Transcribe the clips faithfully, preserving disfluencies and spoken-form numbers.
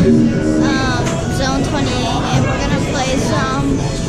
um, Zone twenty-eight, and we're gonna play some.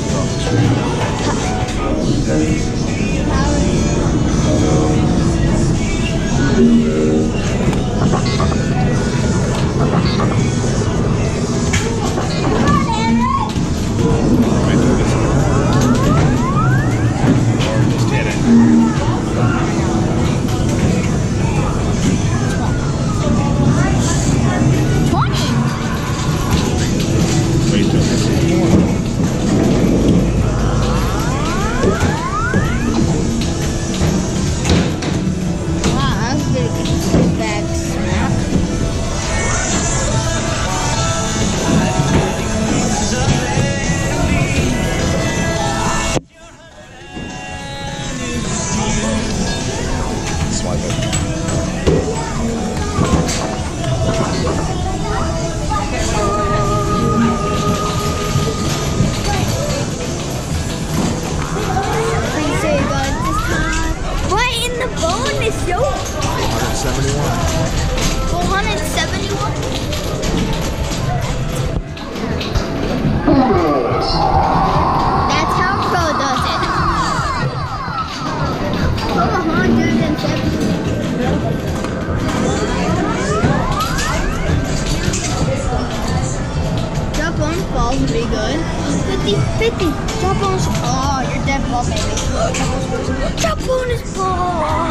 Pretty good. fifty fifty. Drop bonus. Oh, you're dead ball, baby. Drop bonus ball.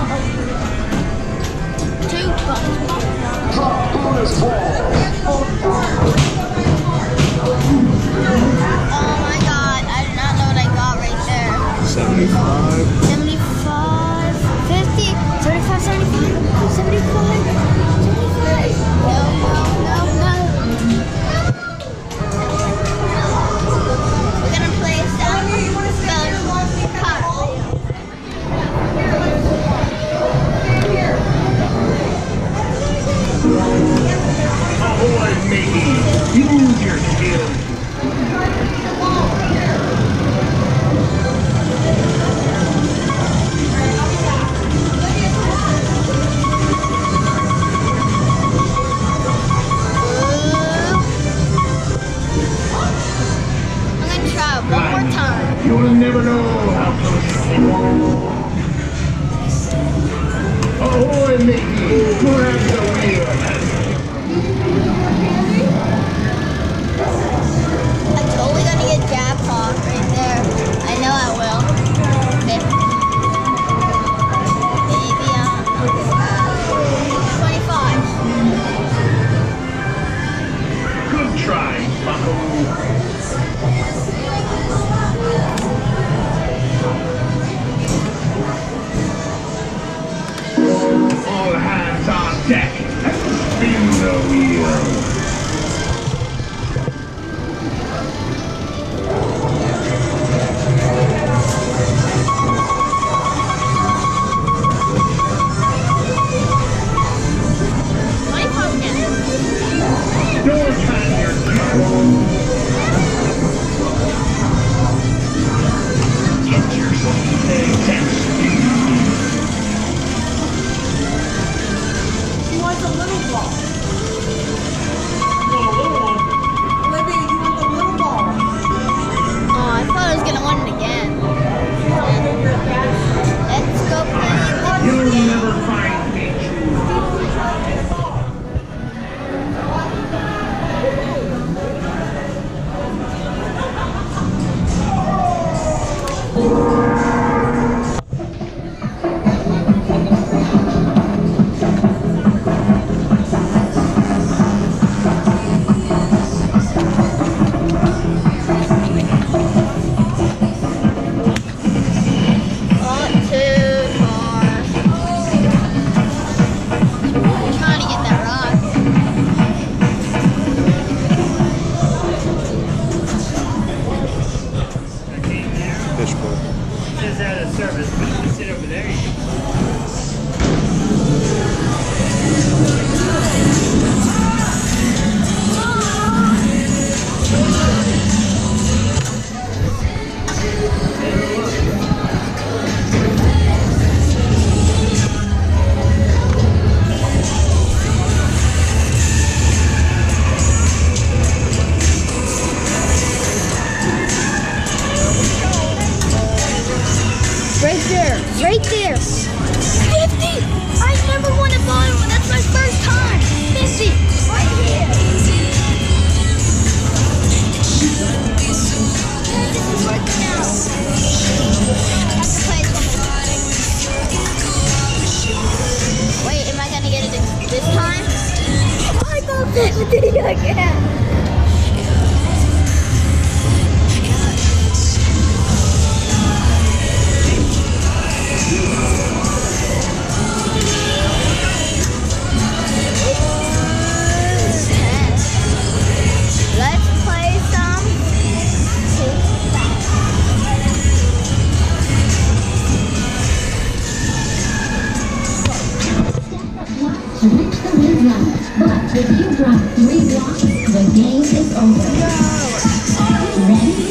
Two bonus ball. Drop bonus ball. Oh my god. I did not know what I got right there. seventy-five. seventy-five. fifty. seventy-five, seventy-five. seventy-five. seventy-five. No, no, no, no. Ahoy, Mickey! Use your skills! I'm gonna try it one more time. You'll never know how close you are. Ahoy, Mickey! Grab the wheel! I'm totally gonna get jackpot right there. I know I will. Maybe, maybe um, twenty-five. Good try, Bucko. All hands on deck. Spin the wheel. Don't hang your Get yourself intense. He wants a little ball. You want a little one? Olivia, you want the little ball. Oh, I thought I was gonna win it again. Let's go play this You'll game. never find me. fifty again. Let's play some to reach the lead line, but if you drop three blocks, the game is over. Ready?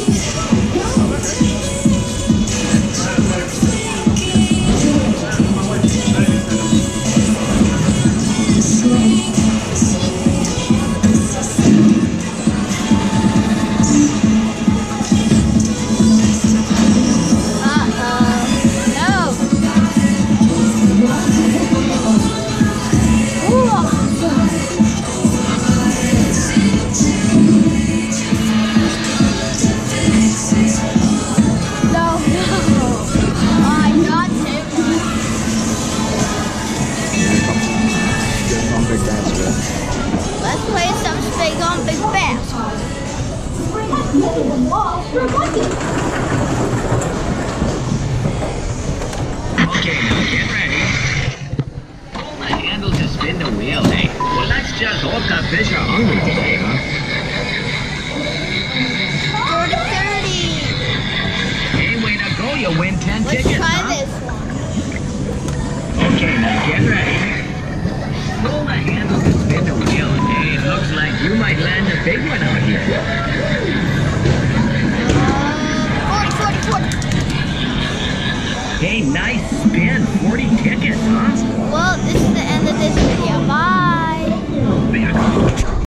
Let's play some Spade on Big Bass. Okay, now get ready. Pull the handle to spin the wheel, eh? Well, let's just hope the fish are hungry today, huh? thirty thirty. Hey, way to go, you win ten Let's tickets, try huh? this one. Okay, now get ready. Pull the handle to spin the wheel, eh? It looks like you might land a big one out here. Uh, forty, forty, forty. Hey, nice spin. forty tickets, huh? Well, this is